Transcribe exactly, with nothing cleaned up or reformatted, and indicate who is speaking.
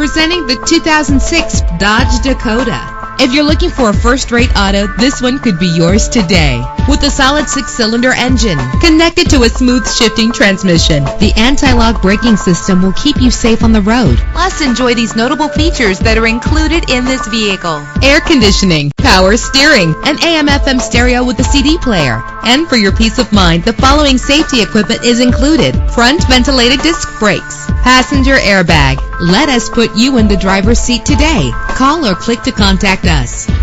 Speaker 1: Presenting the two thousand six Dodge Dakota. If you're looking for a first-rate auto, this one could be yours today. With a solid six-cylinder engine connected to a smooth shifting transmission, the anti-lock braking system will keep you safe on the road. Plus, enjoy these notable features that are included in this vehicle: air conditioning, power steering, an A M F M stereo with a C D player. And for your peace of mind, the following safety equipment is included: front ventilated disc brakes, passenger airbag. Let us put you in the driver's seat today. Call or click to contact us.